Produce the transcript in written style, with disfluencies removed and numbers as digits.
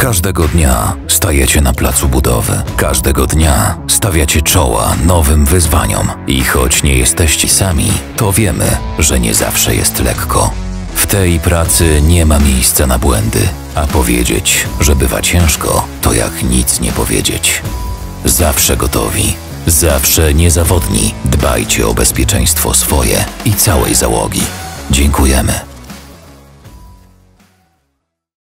Każdego dnia stajecie na placu budowy. Każdego dnia stawiacie czoła nowym wyzwaniom. I choć nie jesteście sami, to wiemy, że nie zawsze jest lekko. W tej pracy nie ma miejsca na błędy, a powiedzieć, że bywa ciężko, to jak nic nie powiedzieć. Zawsze gotowi, zawsze niezawodni. Dbajcie o bezpieczeństwo swoje i całej załogi. Dziękujemy.